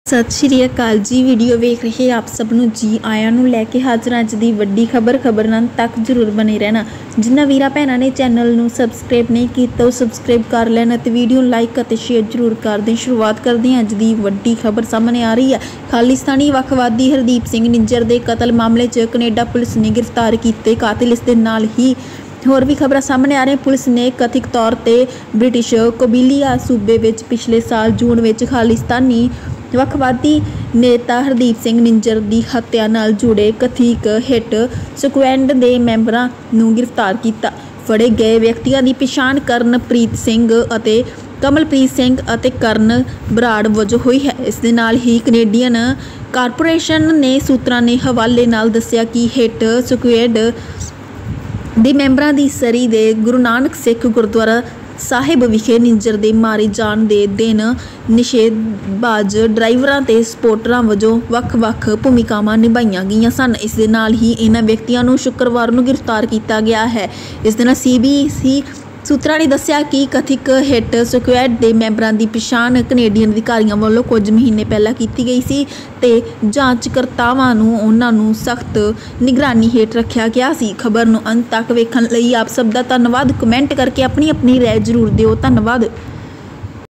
सत श्री अकाल जी। वीडियो वेख रहे आप सब नूं जी आया नूं लैके हाज़र अज दी वड्डी खबर नाल तक जरूर बने रहना। जिन्हां वीरां भैणां ने चैनल नूं सबसक्राइब नहीं कीता वो सबसक्राइब कर लैन ते वीडियो लाइक और शेयर जरूर कर दें। शुरुआत करते हैं अज दी वड्डी खबर सामने आ रही है। खालिस्तानी वखवादी हरदीप सिंह निज्जर के कतल मामले च कनेडा पुलिस ने गिरफ्तार किए कातिल। इस दे नाल ही होर भी खबर सामने आ रही। पुलिस ने कथित तौर पर ब्रिटिश कोबिलिया सूबे विच पिछले साल जून में खालिस्तानी वखवादी नेता हरदीप सिंह निज्जर की हत्या नाल जुड़े कथित हिट स्क्वाड के मैंबरां नूं गिरफ्तार किया। फड़े गए व्यक्तियों की पछाण करनप्रीत सिंह अते कमलप्रीत सिंह अते करण बराड़ वजों हुई है। इस दे नाल ही कनेडियन कारपोरेशन ने सूत्रां ने हवाले नाल दस्सिया कि हिट स्क्वाड ਦੇ ਮੈਂਬਰਾਂ ਦੀ ਸਰੀ ਦੇ ਗੁਰੂ ਨਾਨਕ ਸਿੱਖ ਗੁਰਦੁਆਰਾ ਸਾਹਿਬ ਵਿਖੇ ਨਿੱਜਰ ਦੇ ਮਾਰੇ ਜਾਣ ਦੇ ਦਿਨ ਨਿਸ਼ੇਧਬਾਜ਼ ਡਰਾਈਵਰਾਂ ਤੇ ਸਪੋਰਟਰਾਂ ਵਜੋਂ ਵੱਖ-ਵੱਖ ਭੂਮਿਕਾਵਾਂ ਨਿਭਾਈਆਂ ਗਈਆਂ ਸਨ। ਇਸ ਦੇ ਨਾਲ ਹੀ ਇਹਨਾਂ ਵਿਅਕਤੀਆਂ ਨੂੰ ਸ਼ੁੱਕਰਵਾਰ ਨੂੰ ਗ੍ਰਿਫਤਾਰ ਕੀਤਾ ਗਿਆ ਹੈ। ਇਸ ਦੇ ਨਾਲ CBC सूत्रा ने दस्सिया कि कथित हिट स्क्वाड के मैंबरों की पछाण कनेडियन अधिकारियों वालों कुछ महीने पहला की गई सी ते जांचकर्तावां नूं उन्हां नूं सख्त निगरानी हेठ रखा गया सी। खबर नूं अंत तक वेखण लई आप सब दा धन्नवाद। कमेंट करके अपनी राय जरूर दिओ। धन्नवाद।